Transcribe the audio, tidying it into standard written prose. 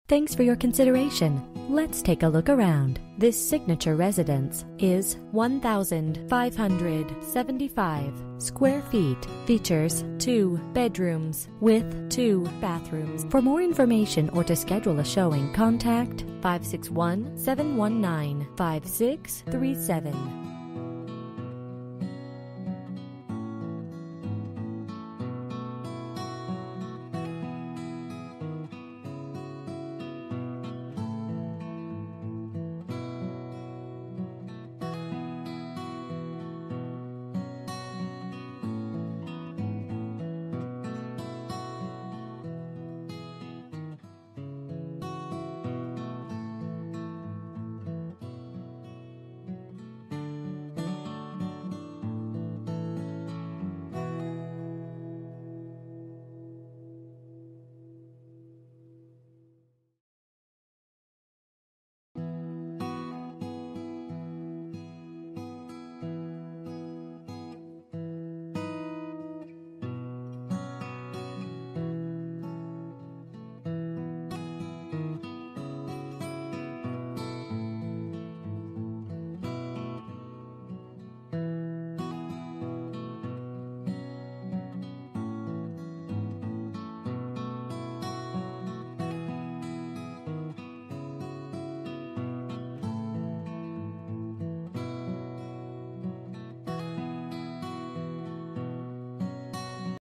Thanks for your consideration. Let's take a look around. This signature residence is 1,575 square feet. Features 2 bedrooms with 2 bathrooms. For more information or to schedule a showing, contact 561-719-5637.